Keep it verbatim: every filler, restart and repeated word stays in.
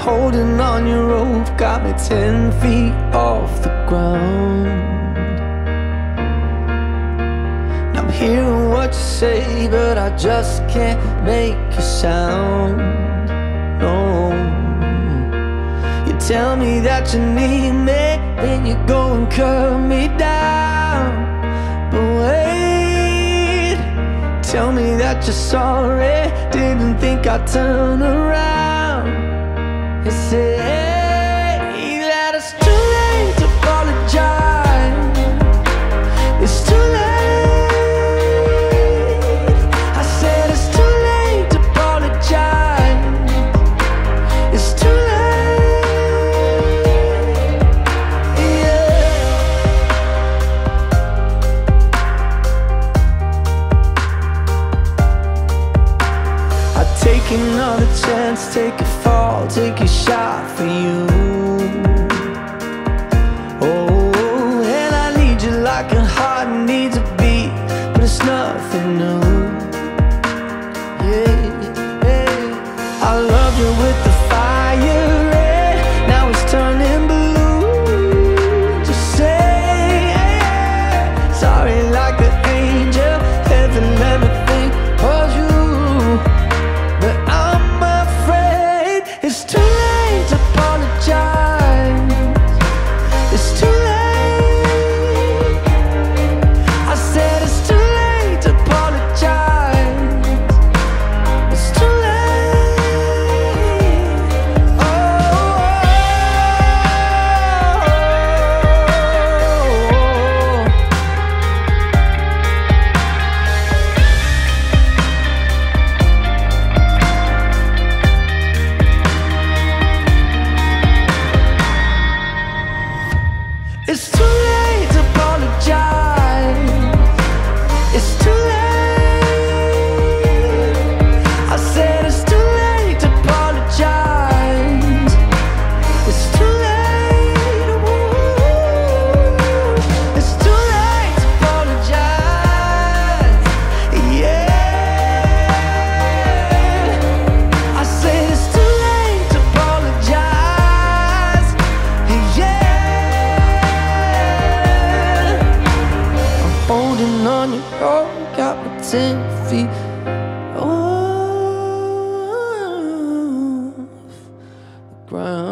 holding on your rope, got me ten feet off the ground. And I'm hearing what you say, but I just can't make a sound. No. You tell me that you need me, then you go and cut me down. But wait, tell me that you're sorry, didn't think I'd turn around and say that it's too late to apologize. It's too late. I said it's too late to apologize. It's too late. Yeah. I'd take another chance, take a fall, take a shot for you. Oh, and I need you like a heart needs a beat, but it's nothing new. Yeah, yeah. I love you with the fire red, now it's turning blue. Just say sorry like an angel, heaven let me think of you. But I'm afraid it's too late to apologize. It's too late. I said it's too late to apologize. It's too late. Oh, it's too late to apologize. It's too late. I said it's too late to apologize. It's too late. Ooh. It's too late to apologize. Yeah. I said it's too late to apologize. Yeah. Holding on your rope, got me ten feet off the ground.